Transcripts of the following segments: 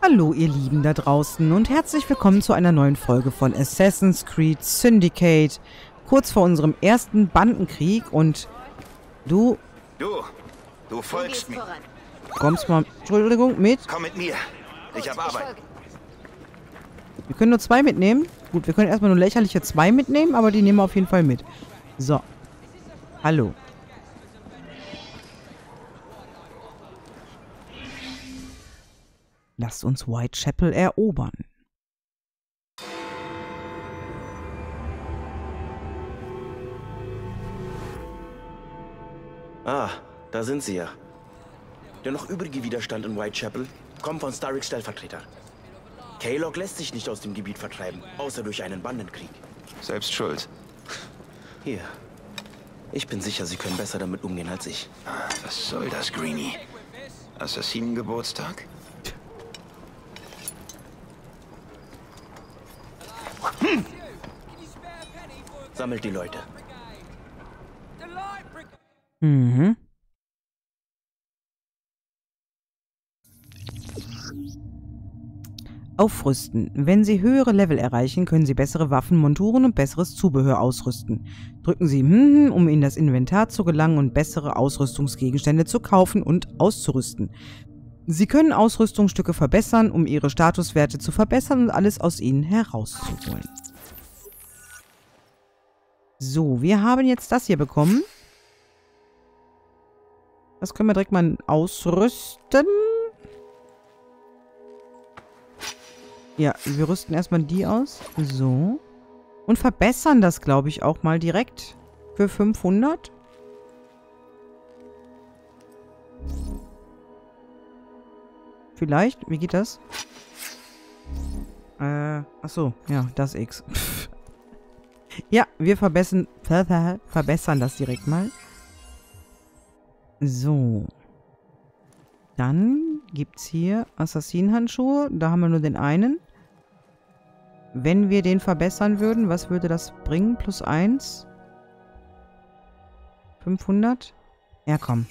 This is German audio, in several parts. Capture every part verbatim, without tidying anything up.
Hallo ihr Lieben da draußen und herzlich willkommen zu einer neuen Folge von Assassin's Creed Syndicate. Kurz vor unserem ersten Bandenkrieg und du... Du, du folgst mir. Kommst mal, Entschuldigung, mit? Komm mit mir. Ich hab Arbeit. Wir können nur zwei mitnehmen. Gut, wir können erstmal nur lächerliche zwei mitnehmen, aber die nehmen wir auf jeden Fall mit. So. Hallo. Lasst uns Whitechapel erobern. Ah, da sind sie ja. Der noch übrige Widerstand in Whitechapel kommt von Starricks Stellvertreter. Kaylok lässt sich nicht aus dem Gebiet vertreiben, außer durch einen Bandenkrieg. Selbst schuld. Hier. Ich bin sicher, Sie können besser damit umgehen als ich. Was soll das, Greenie? Assassinengeburtstag? Hm. Sammelt die Leute. Mhm. Aufrüsten. Wenn Sie höhere Level erreichen, können Sie bessere Waffen, Monturen und besseres Zubehör ausrüsten. Drücken Sie hm, um in das Inventar zu gelangen und bessere Ausrüstungsgegenstände zu kaufen und auszurüsten. Sie können Ausrüstungsstücke verbessern, um Ihre Statuswerte zu verbessern und alles aus ihnen herauszuholen. So, wir haben jetzt das hier bekommen. Das können wir direkt mal ausrüsten. Ja, wir rüsten erstmal die aus. So. Und verbessern das, glaube ich, auch mal direkt für fünfhundert. Vielleicht? Wie geht das? Äh, achso. Ja, das X. Ja, wir verbessern, verbessern das direkt mal. So. Dann gibt es hier Assassinenhandschuhe. Da haben wir nur den einen. Wenn wir den verbessern würden, was würde das bringen? Plus eins. fünfhundert. Ja, komm.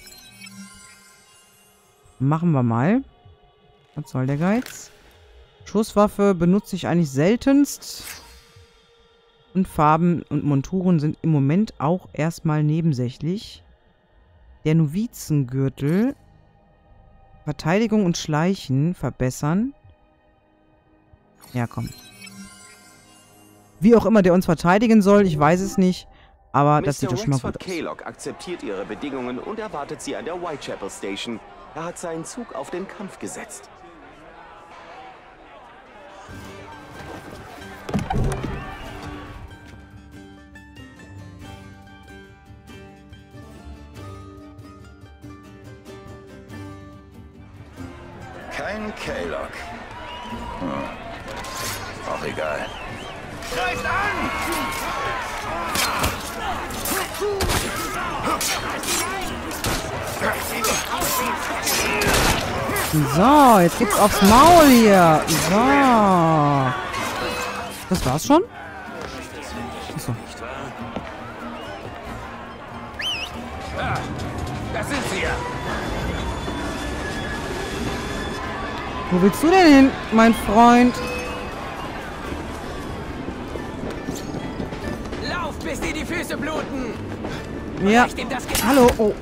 Machen wir mal. Was soll der Geiz? Schusswaffe benutze ich eigentlich seltenst. Und Farben und Monturen sind im Moment auch erstmal nebensächlich. Der Novizengürtel. Verteidigung und Schleichen verbessern. Ja, komm. Wie auch immer der uns verteidigen soll, ich weiß es nicht. Aber das sieht doch schon mal gut aus. Kaylok akzeptiert Ihre Bedingungen und erwartet Sie an der Whitechapel Station. Er hat seinen Zug auf den Kampf gesetzt. Kein Kaylok. Hm. Auch egal. Greift an! So, jetzt gibt's aufs Maul hier. So. Das war's schon? Achso. Das sind sie ja. Wo willst du denn hin, mein Freund? Lauf, bis dir die Füße bluten! Ja. Hallo. Oh.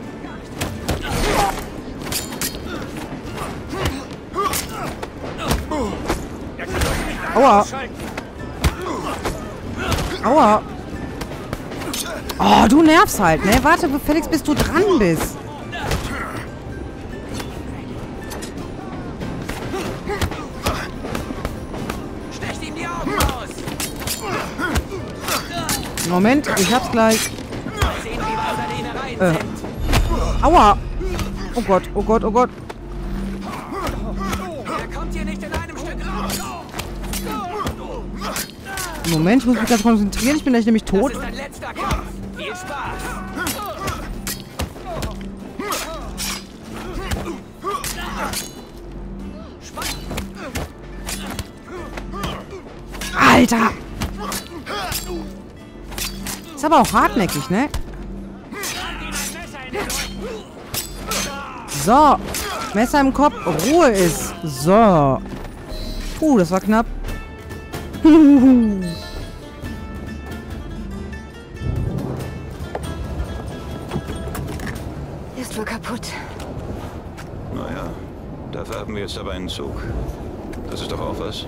Aua. Aua. Oh, du nervst halt, ne? Warte, Felix, bis du dran bist. Moment, ich hab's gleich. Äh. Aua! Oh Gott, oh Gott, oh Gott. Moment, ich muss mich ganz konzentrieren. Ich bin gleich nämlich tot. Das ist dein letzter Kampf. Viel Spaß. Alter! Ist aber auch hartnäckig, ne? So. Messer im Kopf. Ruhe ist. So. Puh, das war knapp. Ist wohl kaputt. Naja, dafür haben wir jetzt aber einen Zug. Das ist doch auch was.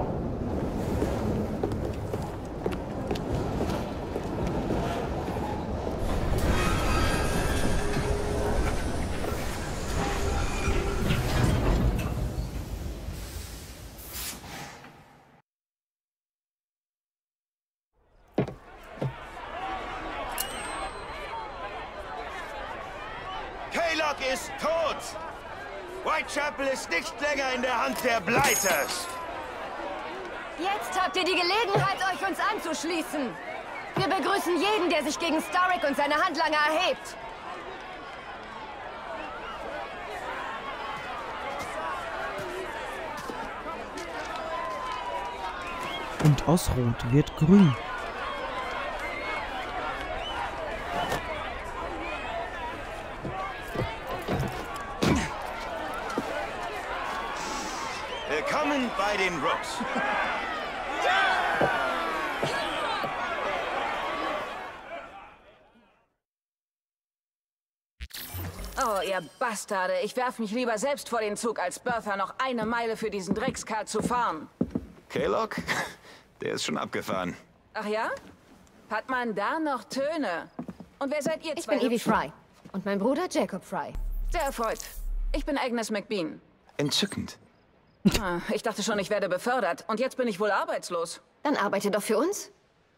Kaylock ist tot! Whitechapel ist nicht länger in der Hand der Blighters! Jetzt habt ihr die Gelegenheit, euch uns anzuschließen. Wir begrüßen jeden, der sich gegen Starrick und seine Handlanger erhebt. Und aus Rot wird grün. Willkommen bei den Rooks. Oh, ihr Bastarde. Ich werf mich lieber selbst vor den Zug, als Bertha noch eine Meile für diesen Dreckskerl zu fahren. Kaylock? Der ist schon abgefahren. Ach ja? Hat man da noch Töne? Und wer seid ihr Ich zwei? bin Evie Hübschen? Fry. Und mein Bruder Jacob Fry. Sehr erfreut. Ich bin Agnes McBean. Entzückend. Ah, ich dachte schon, ich werde befördert. Und jetzt bin ich wohl arbeitslos. Dann arbeite doch für uns.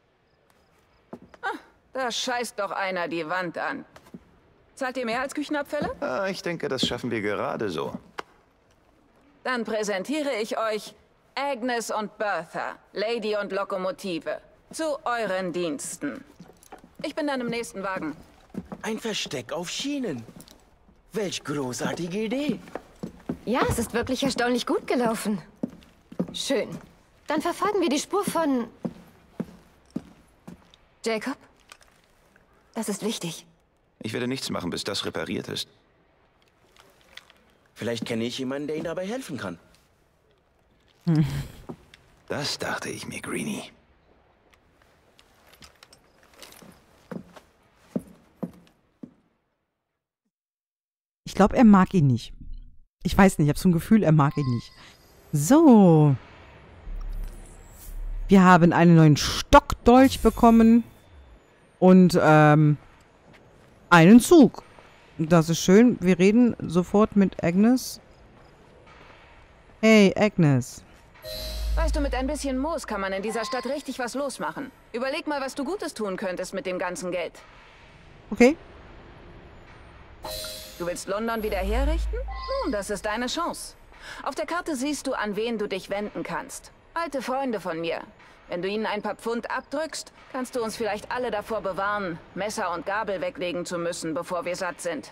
Da scheißt doch einer die Wand an. Zahlt ihr mehr als Küchenabfälle? Ah, ich denke, das schaffen wir gerade so. Dann präsentiere ich euch Agnes und Bertha, Lady und Lokomotive. Zu euren Diensten. Ich bin dann im nächsten Wagen. Ein Versteck auf Schienen. Welch großartige Idee. Ja, es ist wirklich erstaunlich gut gelaufen. Schön. Dann verfolgen wir die Spur von... Jacob? Das ist wichtig. Ich werde nichts machen, bis das repariert ist. Vielleicht kenne ich jemanden, der Ihnen dabei helfen kann. Das dachte ich mir, Greenie. Ich glaube, er mag ihn nicht. Ich weiß nicht, ich habe so ein Gefühl, er mag ihn nicht. So. Wir haben einen neuen Stockdolch bekommen. Und, ähm, einen Zug. Das ist schön. Wir reden sofort mit Agnes. Hey, Agnes. Weißt du, mit ein bisschen Moos kann man in dieser Stadt richtig was losmachen. Überleg mal, was du Gutes tun könntest mit dem ganzen Geld. Okay. Du willst London wieder herrichten? Nun, das ist deine Chance. Auf der Karte siehst du, an wen du dich wenden kannst. Alte Freunde von mir. Wenn du ihnen ein paar Pfund abdrückst, kannst du uns vielleicht alle davor bewahren, Messer und Gabel weglegen zu müssen, bevor wir satt sind.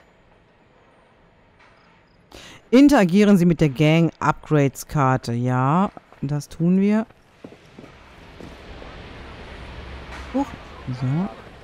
Interagieren Sie mit der Gang Upgrades Karte. Ja, das tun wir. Huch. So.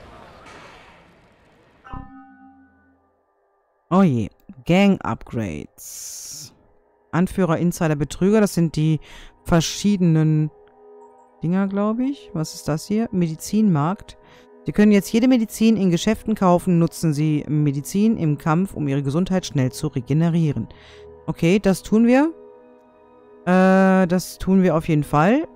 Oh je. Gang Upgrades. Anführer, Insider, Betrüger. Das sind die verschiedenen Dinger, glaube ich. Was ist das hier? Medizinmarkt. Sie können jetzt jede Medizin in Geschäften kaufen. Nutzen Sie Medizin im Kampf, um Ihre Gesundheit schnell zu regenerieren. Okay, das tun wir. Äh, das tun wir auf jeden Fall.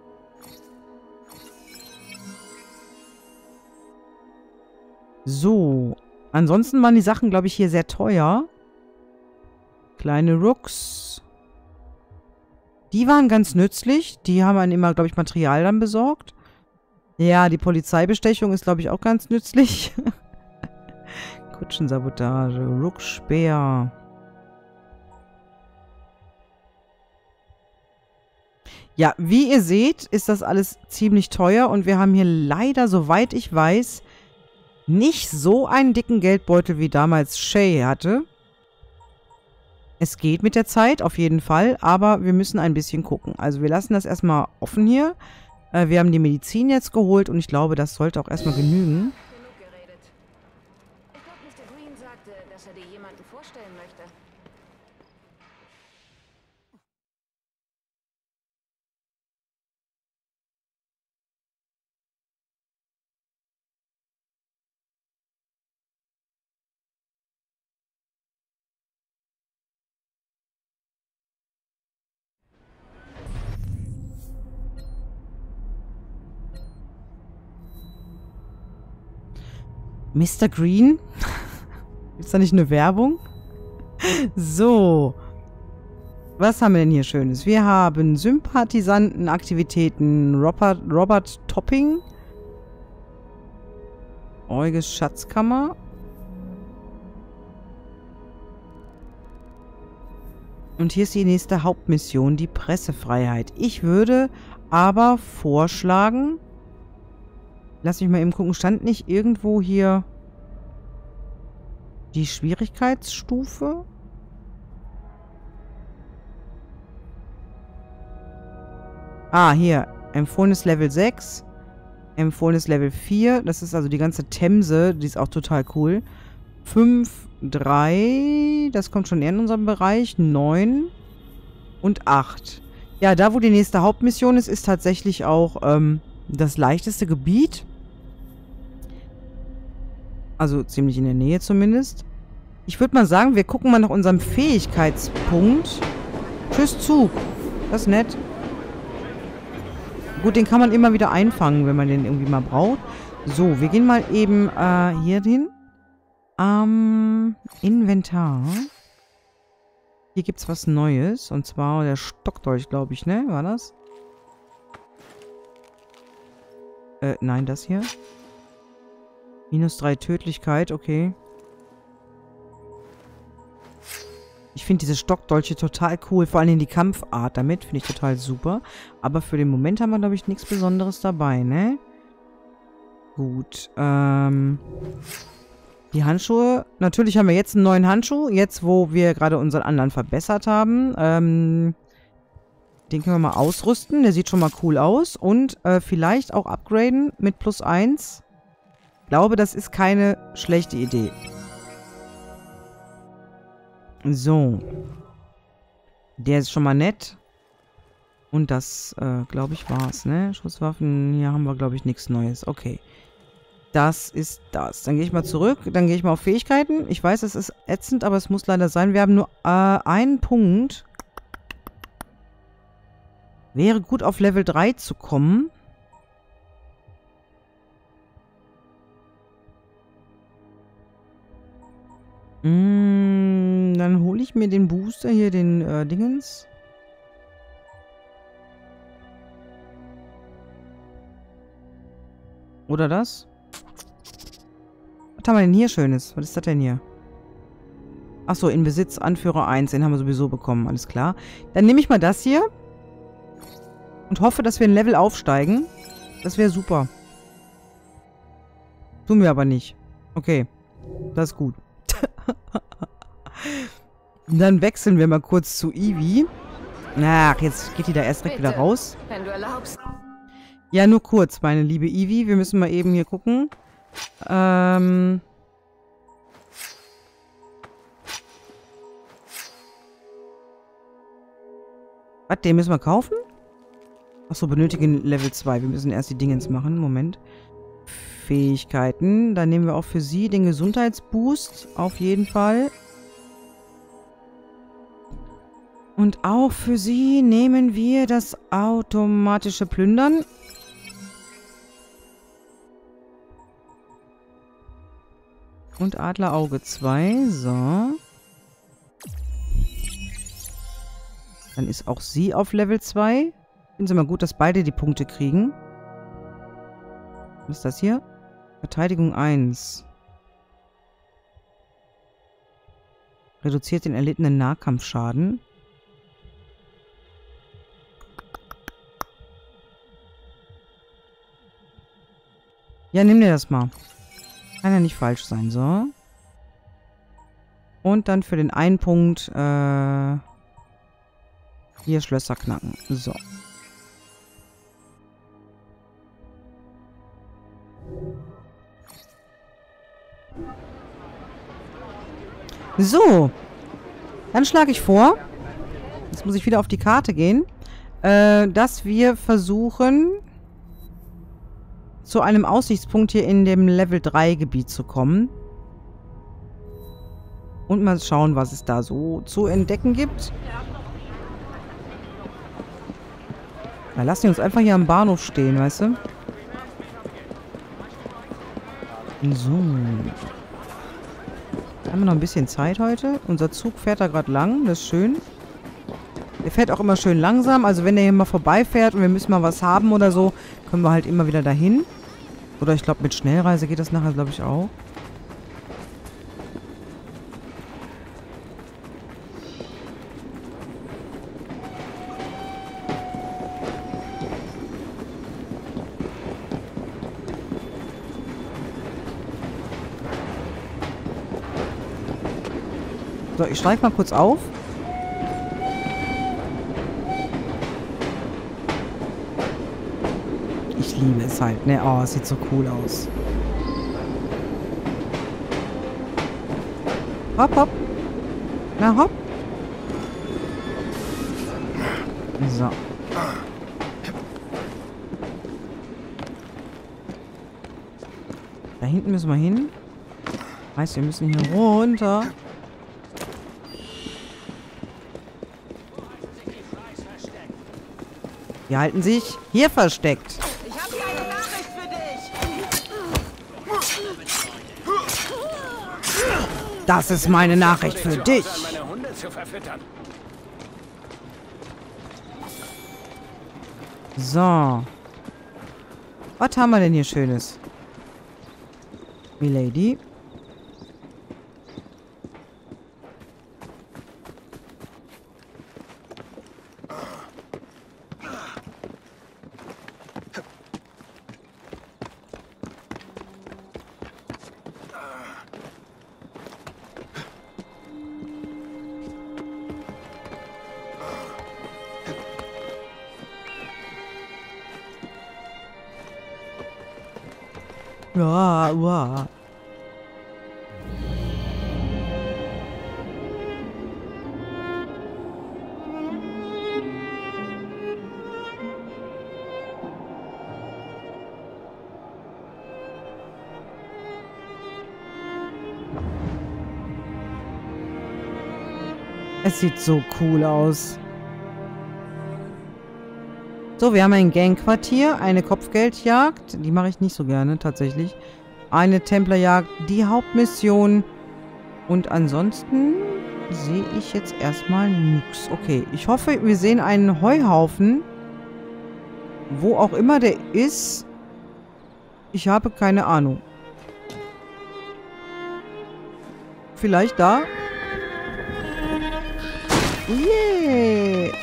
So. Ansonsten waren die Sachen, glaube ich, hier sehr teuer. Kleine Rooks. Die waren ganz nützlich. Die haben einen immer, glaube ich, Material dann besorgt. Ja, die Polizeibestechung ist, glaube ich, auch ganz nützlich. Kutschensabotage. Rookspeer. Ja, wie ihr seht, ist das alles ziemlich teuer. Und wir haben hier leider, soweit ich weiß, nicht so einen dicken Geldbeutel, wie damals Shay hatte. Es geht mit der Zeit, auf jeden Fall, aber wir müssen ein bisschen gucken. Also wir lassen das erstmal offen hier. Äh, wir haben die Medizin jetzt geholt und ich glaube, das sollte auch erstmal genügen. Genug geredet. Ich glaube, Mister Green sagte, dass er dir jemanden vorstellen möchte. Mister Green? Ist da nicht eine Werbung? So. Was haben wir denn hier Schönes? Wir haben Sympathisantenaktivitäten. Robert, Robert Topping. Euges Schatzkammer. Und hier ist die nächste Hauptmission, die Pressefreiheit. Ich würde aber vorschlagen... Lass mich mal eben gucken. Stand nicht irgendwo hier die Schwierigkeitsstufe? Ah, hier. Empfohlenes Level sechs. Empfohlenes Level vier. Das ist also die ganze Themse. Die ist auch total cool. fünf, drei. Das kommt schon eher in unserem Bereich. neun und acht. Ja, da wo die nächste Hauptmission ist, ist tatsächlich auch ähm, das leichteste Gebiet. Also ziemlich in der Nähe zumindest. Ich würde mal sagen, wir gucken mal nach unserem Fähigkeitspunkt. Tschüss, Zug. Das ist nett. Gut, den kann man immer wieder einfangen, wenn man den irgendwie mal braucht. So, wir gehen mal eben äh, hier hin. Ähm, Inventar. Hier gibt es was Neues. Und zwar der Stockdolch, glaube ich, ne? War das? Äh, nein, das hier. Minus drei Tödlichkeit, okay. Ich finde diese Stockdolche total cool. Vor allem die Kampfart damit finde ich total super. Aber für den Moment haben wir, glaube ich, nichts Besonderes dabei, ne? Gut. Ähm... Die Handschuhe. Natürlich haben wir jetzt einen neuen Handschuh. Jetzt, wo wir gerade unseren anderen verbessert haben. Ähm, den können wir mal ausrüsten. Der sieht schon mal cool aus. Und äh, vielleicht auch upgraden mit plus eins. Ich glaube, das ist keine schlechte Idee. So. Der ist schon mal nett. Und das, äh, glaube ich, war's, ne? Schusswaffen. Hier haben wir, glaube ich, nichts Neues. Okay. Das ist das. Dann gehe ich mal zurück. Dann gehe ich mal auf Fähigkeiten. Ich weiß, es ist ätzend, aber es muss leider sein. Wir haben nur äh, einen Punkt. Wäre gut, auf Level drei zu kommen. Mm, dann hole ich mir den Booster hier, den äh, Dingens. Oder das? Was haben wir denn hier Schönes? Was ist das denn hier? Achso, in Besitz, Anführer eins. Den haben wir sowieso bekommen, alles klar. Dann nehme ich mal das hier. Und hoffe, dass wir ein Level aufsteigen. Das wäre super. Tun wir aber nicht. Okay. Das ist gut. Dann wechseln wir mal kurz zu Evie. Ach, jetzt geht die da erst direkt wieder raus. Wenn du erlaubst. Ja, nur kurz, meine liebe Evie. Wir müssen mal eben hier gucken. Ähm... Was, den müssen wir kaufen? Achso, benötigen Level zwei. Wir müssen erst die Dingens machen. Moment. Fähigkeiten. Dann nehmen wir auch für sie den Gesundheitsboost. Auf jeden Fall. Und auch für sie nehmen wir das automatische Plündern. Und Adlerauge zwei. So. Dann ist auch sie auf Level zwei. Finden Sie mal gut, dass beide die Punkte kriegen. Was ist das hier? Verteidigung eins. Reduziert den erlittenen Nahkampfschaden. Ja, nimm dir das mal. Kann ja nicht falsch sein, so. Und dann für den einen Punkt, äh, hier Schlösser knacken. So. So. Dann schlage ich vor, jetzt muss ich wieder auf die Karte gehen, äh, dass wir versuchen, zu einem Aussichtspunkt hier in dem Level drei Gebiet zu kommen. Und mal schauen, was es da so zu entdecken gibt. Na, lassen wir uns einfach hier am Bahnhof stehen, weißt du? So. Haben wir noch ein bisschen Zeit heute? Unser Zug fährt da gerade lang. Das ist schön. Der fährt auch immer schön langsam. Also wenn der hier mal vorbeifährt und wir müssen mal was haben oder so, können wir halt immer wieder dahin. Oder ich glaube, mit Schnellreise geht das nachher, glaube ich, auch. So, ich steige mal kurz auf. Ich liebe es halt, ne? Oh, es sieht so cool aus. Hopp, hopp. Na, hopp. So. Da hinten müssen wir hin. Heißt, wir müssen hier runter. Die halten sich hier versteckt. Ich habe eine Nachricht für dich. Das ist meine Nachricht für dich. Meine Hunde zu verfüttern. So. Was haben wir denn hier Schönes? Milady. Ja, ja. Es sieht so cool aus. So, wir haben ein Gangquartier, eine Kopfgeldjagd. Die mache ich nicht so gerne, tatsächlich. Eine Templerjagd, die Hauptmission. Und ansonsten sehe ich jetzt erstmal nichts. Okay, ich hoffe, wir sehen einen Heuhaufen. Wo auch immer der ist. Ich habe keine Ahnung. Vielleicht da? Yeah!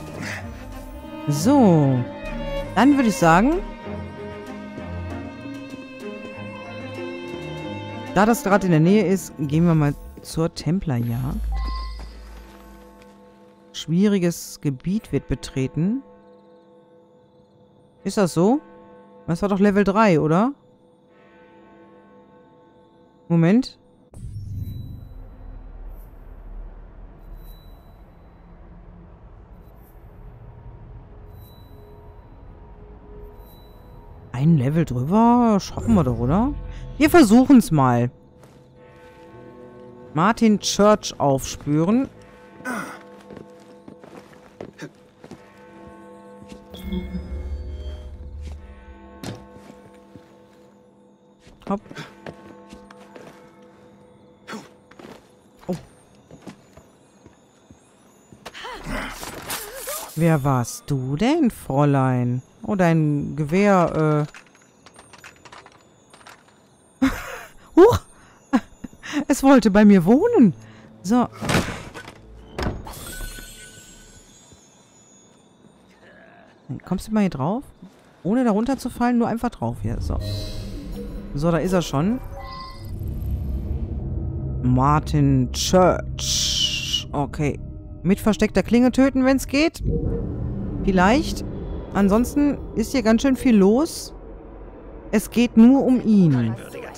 So. Dann würde ich sagen, da das gerade in der Nähe ist, gehen wir mal zur Templerjagd. Schwieriges Gebiet wird betreten. Ist das so? Das war doch Level drei, oder? Moment. Ein Level drüber schaffen wir doch, oder? Wir versuchen es mal. Martin Church aufspüren. Hopp. Oh. Wer warst du denn, Fräulein? Oh, dein Gewehr, äh... Huch! Es wollte bei mir wohnen. So. Kommst du mal hier drauf? Ohne da runterzufallen, nur einfach drauf hier. So. So, da ist er schon. Martin Church. Okay. Mit versteckter Klinge töten, wenn es geht. Vielleicht. Ansonsten ist hier ganz schön viel los. Es geht nur um ihn.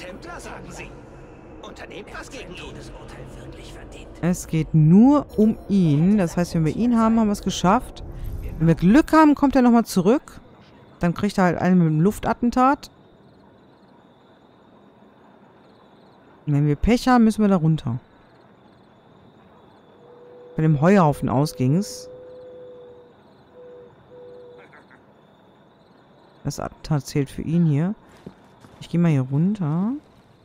Es geht nur um ihn. Das heißt, wenn wir ihn haben, haben wir es geschafft. Wenn wir Glück haben, kommt er nochmal zurück. Dann kriegt er halt einen mit dem Luftattentat. Und wenn wir Pech haben, müssen wir da runter. Bei dem Heuhaufen aus ging's. Das Attentat zählt für ihn hier. Ich gehe mal hier runter.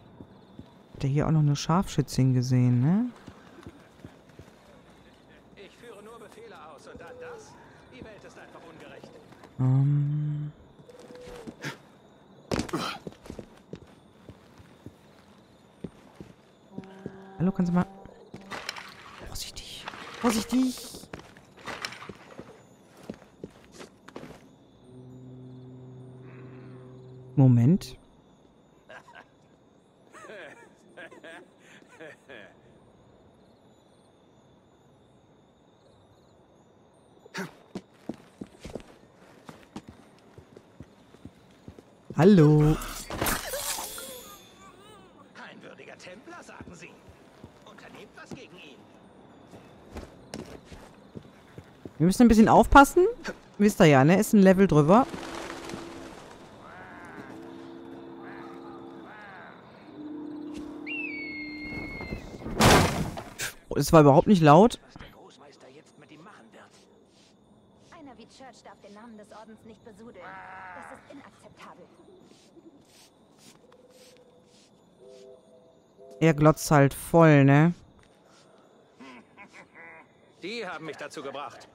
Hat der hier auch noch eine Scharfschützin gesehen, ne? Ich führe nur Befehle aus und dann das? Die Welt ist einfach ungerecht. Um. Hallo, kannst du mal... Vorsichtig. Vorsichtig. Moment. Hallo. Ein würdiger Templer, sagen Sie. Unternehmt was gegen ihn. Wir müssen ein bisschen aufpassen. Wisst ihr ja, ne? Ist ein Level drüber. Es war überhaupt nicht laut. Was der Großmeister jetzt mit ihm machen wird. Einer wie Church darf den Namen des Ordens nicht besudeln. Das ist inakzeptabel. Er glotzt halt voll, ne? Die haben mich dazu gebracht.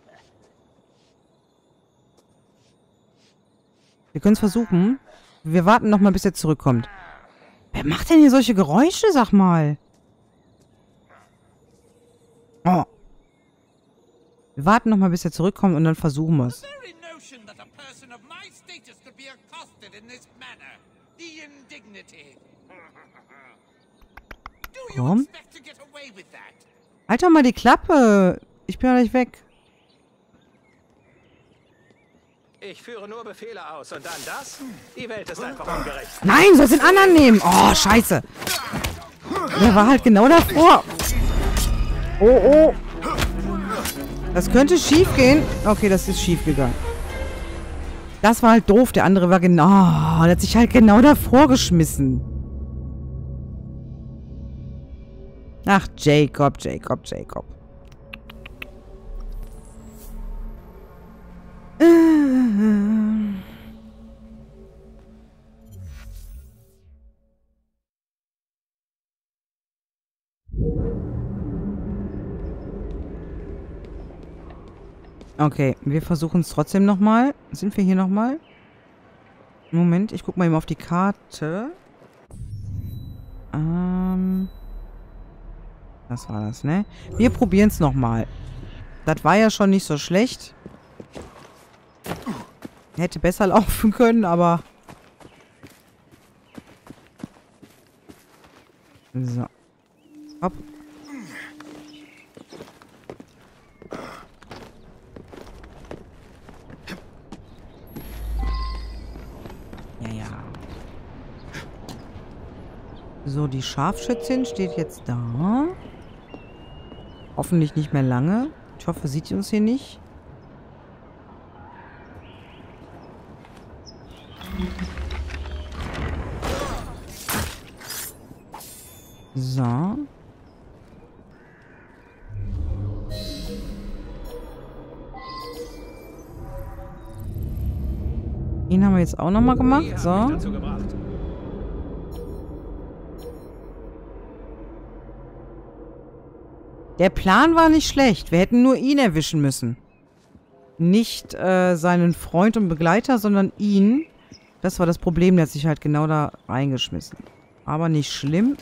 Wir können es versuchen. Wir warten noch mal, bis er zurückkommt. Wer macht denn hier solche Geräusche, sag mal? Oh. Wir warten noch mal, bis er zurückkommt und dann versuchen wir es. Komm. Halt doch mal die Klappe. Ich bin ja nicht weg. Ich führe nur Befehle aus und dann das? Die Welt ist einfach ungerecht. Nein, du sollst den anderen nehmen. Oh, scheiße. Der war halt genau davor. Oh, oh. Das könnte schief gehen. Okay, das ist schief gegangen. Das war halt doof. Der andere war genau... Oh, der hat sich halt genau davor geschmissen. Ach, Jacob, Jacob, Jacob. Okay, wir versuchen es trotzdem nochmal. Sind wir hier nochmal? Moment, ich guck mal eben auf die Karte. Ähm... Das war das, ne? Wir probieren es nochmal. Das war ja schon nicht so schlecht. Hätte besser laufen können, aber... So. Hopp. Ja, ja. So, die Scharfschützin steht jetzt da. Hoffentlich nicht mehr lange. Ich hoffe, sieht sie uns hier nicht. So. Ihn haben wir jetzt auch nochmal gemacht. Die haben So. mich dazu gebracht. Der Plan war nicht schlecht. Wir hätten nur ihn erwischen müssen. Nicht äh, seinen Freund und Begleiter, sondern ihn. Das war das Problem. Der hat sich halt genau da reingeschmissen. Aber nicht schlimm.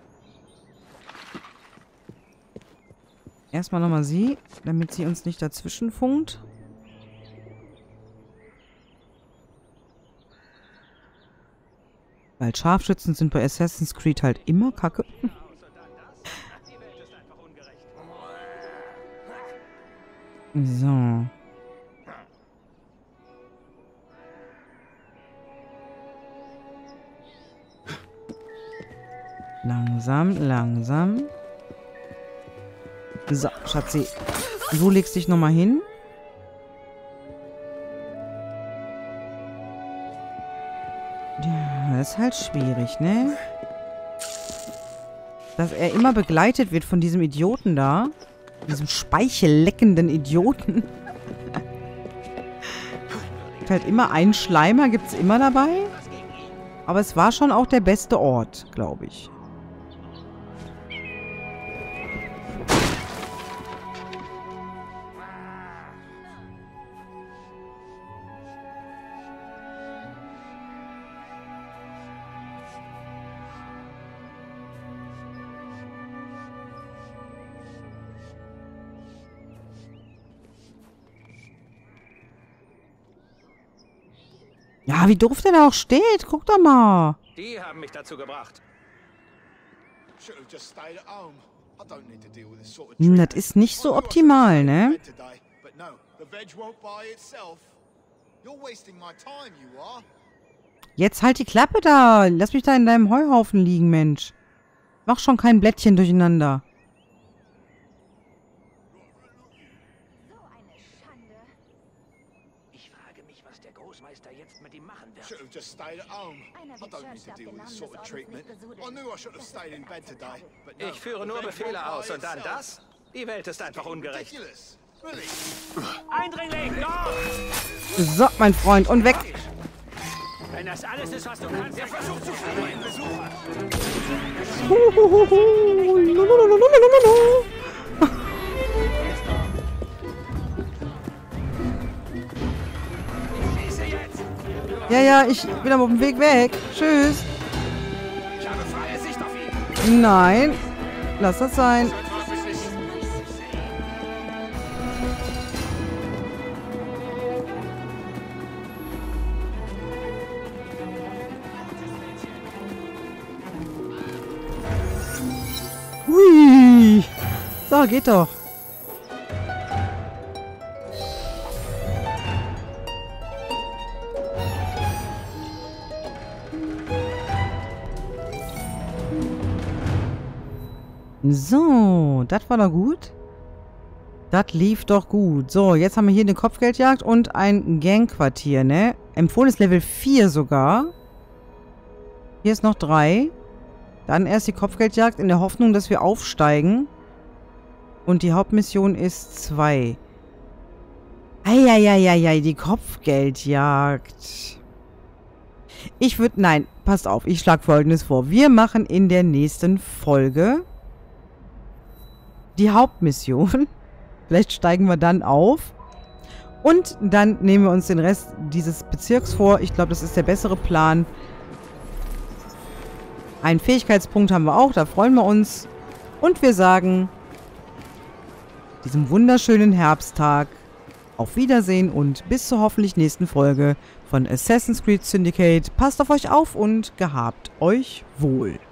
Erstmal nochmal sie, damit sie uns nicht dazwischen funkt. Weil Scharfschützen sind bei Assassin's Creed halt immer kacke. So. Langsam, langsam. So, Schatzi. Du legst dich nochmal hin. Ja, das ist halt schwierig, ne? Dass er immer begleitet wird von diesem Idioten da. Diesem speichelleckenden Idioten. Gibt halt immer einen Schleimer, gibt's immer dabei. Aber es war schon auch der beste Ort, glaube ich. Ja, wie doof der da auch steht. Guck doch mal. Die haben mich dazu gebracht. Hm, das ist nicht so optimal, ne? Jetzt halt die Klappe da. Lass mich da in deinem Heuhaufen liegen, Mensch. Mach schon kein Blättchen durcheinander. Ich frage mich, was der Großmeister jetzt mit ihm machen wird. Ich führe nur Befehle aus und dann das? Die Welt ist einfach ungerecht. Eindringling, doch! So, mein Freund, und weg. Wenn das alles ist, was du kannst, der versucht zu fliehen. Besucher. Ja, ja, ich bin aber auf dem Weg weg. Tschüss. Ich habe freie Sicht auf ihn. Nein. Lass das sein. Hui. So, geht doch. So, das war doch gut. Das lief doch gut. So, jetzt haben wir hier eine Kopfgeldjagd und ein Gangquartier, ne? Empfohlen ist Level vier sogar. Hier ist noch drei. Dann erst die Kopfgeldjagd in der Hoffnung, dass wir aufsteigen. Und die Hauptmission ist zwei. Eieieiei, die Kopfgeldjagd. Ich würde... Nein, passt auf. Ich schlage Folgendes vor. Wir machen in der nächsten Folge die Hauptmission. Vielleicht steigen wir dann auf. Und dann nehmen wir uns den Rest dieses Bezirks vor. Ich glaube, das ist der bessere Plan. Einen Fähigkeitspunkt haben wir auch. Da freuen wir uns. Und wir sagen diesem wunderschönen Herbsttag auf Wiedersehen und bis zur hoffentlich nächsten Folge von Assassin's Creed Syndicate. Passt auf euch auf und gehabt euch wohl.